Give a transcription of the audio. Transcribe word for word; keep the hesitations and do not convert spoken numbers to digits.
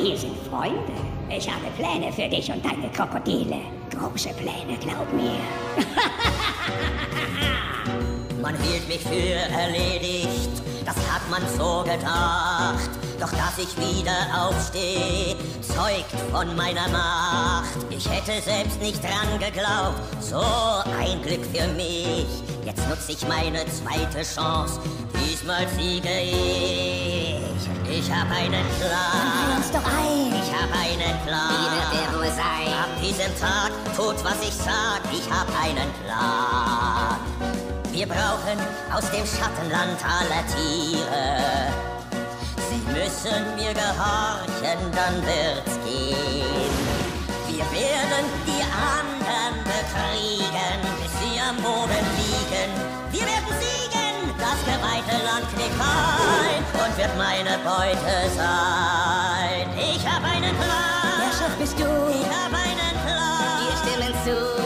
wir sind Freunde. Ich habe Pläne für dich und deine Krokodile. Große Pläne, glaub mir. Man hielt mich für erledigt, das hat man so gedacht. Doch dass ich wieder aufstehe, zeugt von meiner Macht. Ich hätte selbst nicht dran geglaubt, so ein Glück für mich. Jetzt nutze ich meine zweite Chance, diesmal siege ich. Ich hab einen Plan. Uns doch ein. Ich hab einen Plan. Wie wird der wohl sein? Ab diesem Tag tut, was ich sag. Ich hab einen Plan. Wir brauchen aus dem Schattenland aller Tiere. Sie müssen mir gehorchen, dann wird's gehen. Wir werden die anderen bekriegen, bis sie am Boden liegen. Wir werden siegen, das geweihte Land knickt ein und wird meine Beute sein. Ich hab einen Plan. Der Chef bist du. Ich hab einen Plan. Wir stimmen zu.